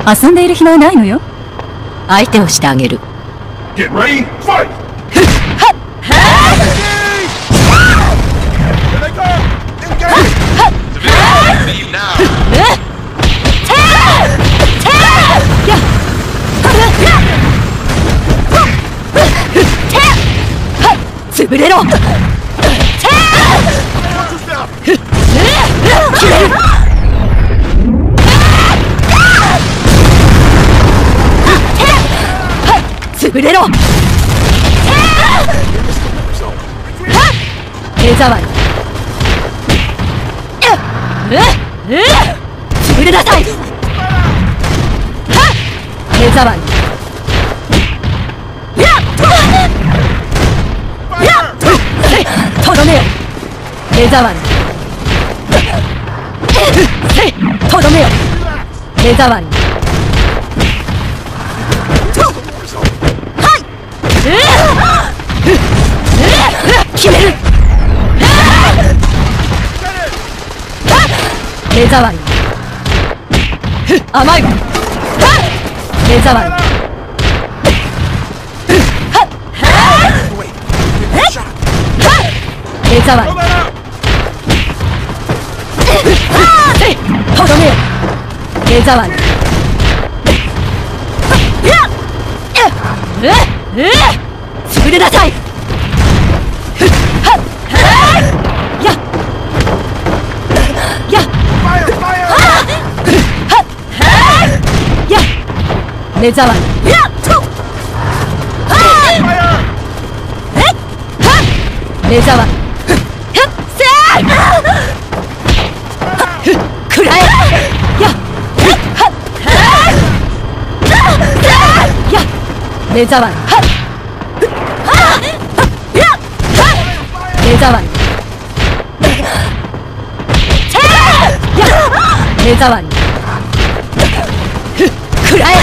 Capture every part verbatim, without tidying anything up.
遊んでいる暇はないのよ。相手をしてあげる。 Get ready, fight! Here they come! Engage! Civilians leave now. 潰れろ。決める。潰れろ。手触り。潰れなさい。手触り。とどめよ。手触り。とどめよ。手触り。決める。手触り。甘いわ。手触り。手触り。とどめよ。手触り。潰れなさい。ややや目障り。や目障り。くらえ。やや目障り。目障り。目障り。くらえ。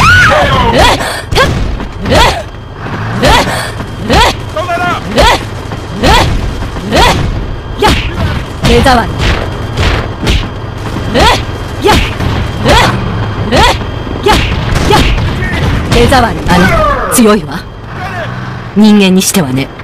や目障り。ややや目障り。あなた強いわ。人間にしてはね。